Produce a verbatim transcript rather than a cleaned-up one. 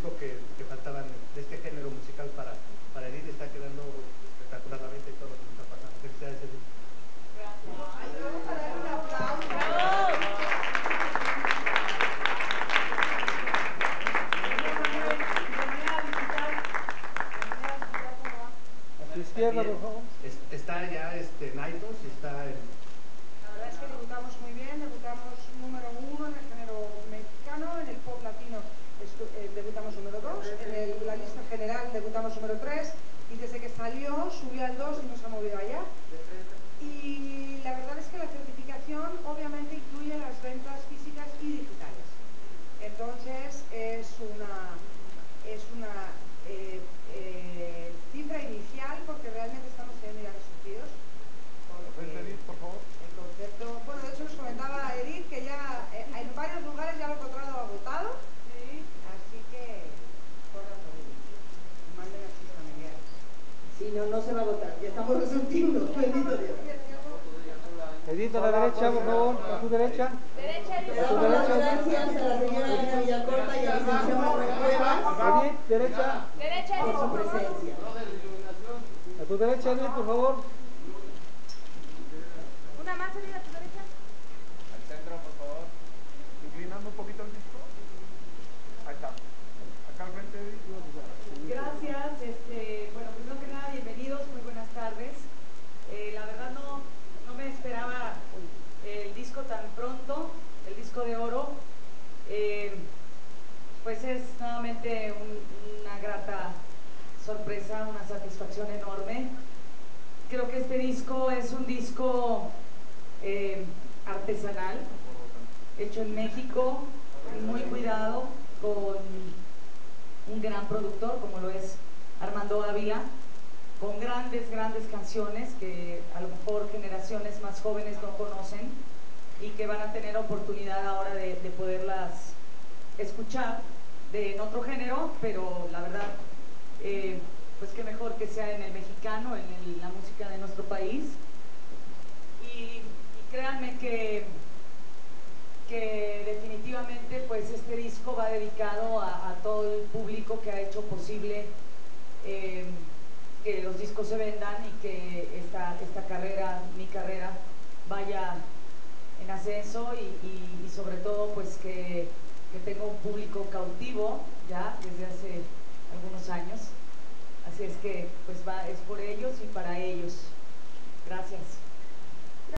disco que, que faltaban de este género musical para, para Edith. Está quedando espectacularmente todo lo que está pasando. Felicidades, Edith. Gracias. Ay, vamos a dar un aplauso. A su izquierda, por favor. Está ya este, Naitos y está en... La verdad es que debutamos muy bien, debutamos número uno en el género mexicano, en el pop latino eh, debutamos número dos, en el, la lista general debutamos número tres y desde que salió subió al dos y nos ha movido allá. Y la verdad es que la certificación obviamente incluye las ventas físicas y digitales. Entonces es una, es una eh, eh, cifra inicial porque realmente estamos teniendo ya resultados. Edith, por favor. El concepto, bueno, de hecho nos comentaba Edith que ya eh, en varios lugares ya lo he encontrado agotado, sí. Así que corran por ello, manden a sus familiares. Si no, no se va a votar, ya estamos resolviendo, bendito Dios. Edith, a la derecha, por favor, a tu derecha. Derecha, Le damos las gracias a la señora Ana Villacorta y al licenciado Manuel Cuevas. Edith, derecha. Derecha, por su presencia. A tu derecha, Edith, por favor. Una más, Edith, a tu derecha. Al centro, por favor. Inclinando un poquito el disco. Ahí está. Acá al frente, Edith. Gracias. Este, bueno, primero que nada, bienvenidos, muy buenas tardes. Eh, la verdad no, no me esperaba el disco tan pronto, el disco de oro. Eh, pues es nuevamente un, una grata sorpresa, una satisfacción enorme. Creo que este disco es un disco eh, artesanal, hecho en México, muy cuidado, con un gran productor como lo es Armando Ávila, con grandes, grandes canciones que a lo mejor generaciones más jóvenes no conocen y que van a tener oportunidad ahora de, de poderlas escuchar de, en otro género, pero la verdad, eh, pues qué mejor que sea en el mexicano, en el, la música de nuestro país. Y, y créanme que, que definitivamente pues este disco va dedicado a, a todo el público que ha hecho posible eh, que los discos se vendan y que esta, esta carrera, mi carrera, vaya en ascenso y, y, y sobre todo pues que, que tenga un público cautivo ya desde hace algunos años. Así es que pues va, es por ellos y para ellos. Gracias.